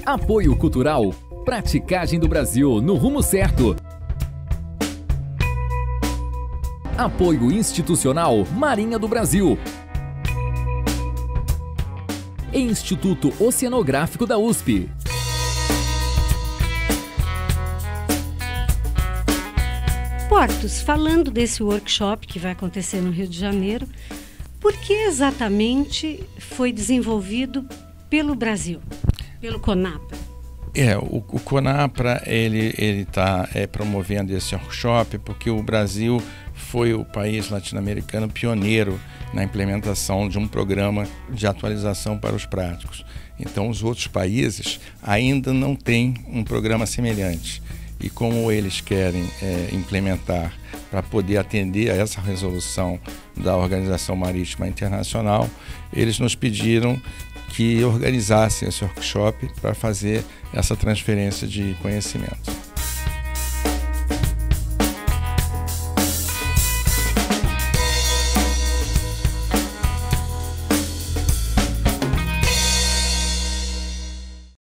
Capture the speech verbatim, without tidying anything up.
Apoio Cultural, Praticagem do Brasil no rumo certo. Apoio Institucional, Marinha do Brasil. Instituto Oceanográfico da U S P. Portos, falando desse workshop que vai acontecer no Rio de Janeiro, por que exatamente foi desenvolvido pelo Brasil, pelo CONAPRA? É, o, o CONAPRA ele ele está é, promovendo esse workshop porque o Brasil foi o país latino-americano pioneiro na implementação de um programa de atualização para os práticos. Então, os outros países ainda não têm um programa semelhante. E como eles querem é, implementar para poder atender a essa resolução da Organização Marítima Internacional, eles nos pediram que organizassem esse workshop para fazer essa transferência de conhecimento.